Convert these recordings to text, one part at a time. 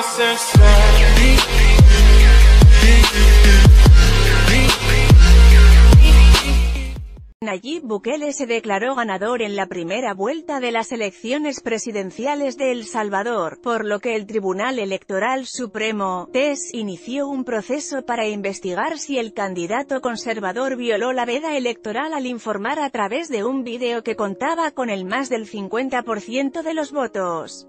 Nayib Bukele se declaró ganador en la primera vuelta de las elecciones presidenciales de El Salvador, por lo que el Tribunal Electoral Supremo, TES, inició un proceso para investigar si el candidato conservador violó la veda electoral al informar a través de un vídeo que contaba con el más del 50% de los votos.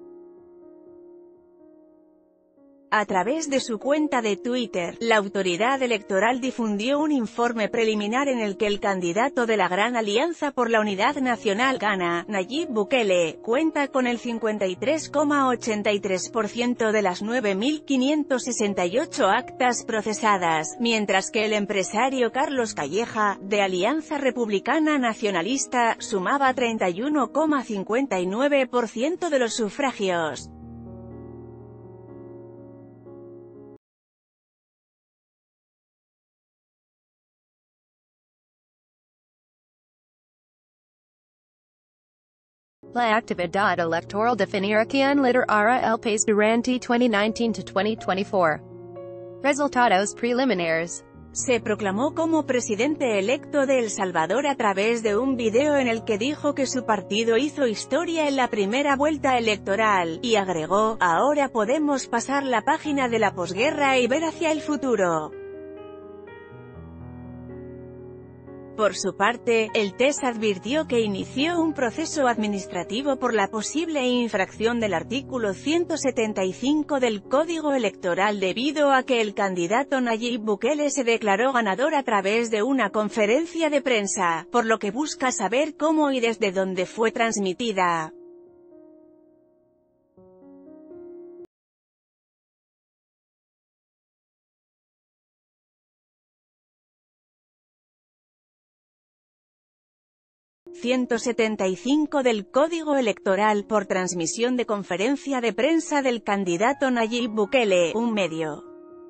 A través de su cuenta de Twitter, la autoridad electoral difundió un informe preliminar en el que el candidato de la Gran Alianza por la Unidad Nacional gana, Nayib Bukele, cuenta con el 53,83% de las 9.568 actas procesadas, mientras que el empresario Carlos Calleja, de Alianza Republicana Nacionalista, sumaba 31,59% de los sufragios. La actividad electoral definirá quién liderará el país durante 2019-2024. Resultados preliminares. Se proclamó como presidente electo de El Salvador a través de un video en el que dijo que su partido hizo historia en la primera vuelta electoral, y agregó: "Ahora podemos pasar la página de la posguerra y ver hacia el futuro". Por su parte, el TES advirtió que inició un proceso administrativo por la posible infracción del artículo 175 del Código Electoral debido a que el candidato Nayib Bukele se declaró ganador a través de una conferencia de prensa, por lo que busca saber cómo y desde dónde fue transmitida. (175 del Código Electoral) por transmisión de conferencia de prensa del candidato Nayib Bukele, un medio.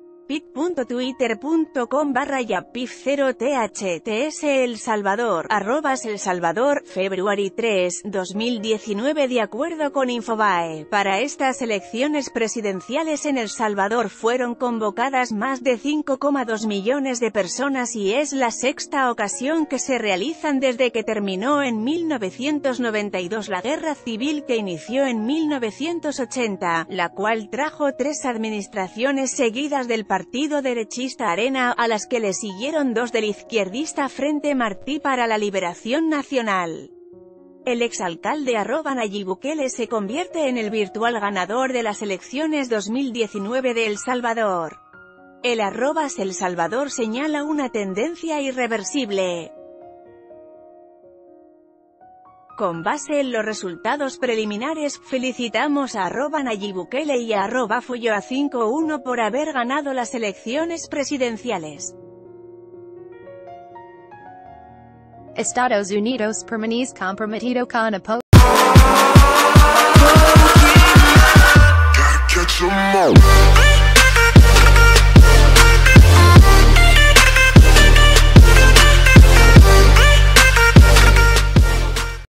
pic.twitter.com/yapif0thts El Salvador, @El Salvador, February 3, 2019. De acuerdo con Infobae, para estas elecciones presidenciales en El Salvador fueron convocadas más de 5,2 millones de personas y es la sexta ocasión que se realizan desde que terminó en 1992 la guerra civil que inició en 1980, la cual trajo 3 administraciones seguidas del partido derechista Arena, a las que le siguieron 2 del izquierdista Frente Martí para la Liberación Nacional. El exalcalde @Nayib Bukele se convierte en el virtual ganador de las elecciones 2019 de El Salvador. El @El Salvador señala una tendencia irreversible. Con base en los resultados preliminares, felicitamos a @Nayib Bukele y a @Foyoa51 por haber ganado las elecciones presidenciales. Estados Unidos permanece comprometido con apoyo.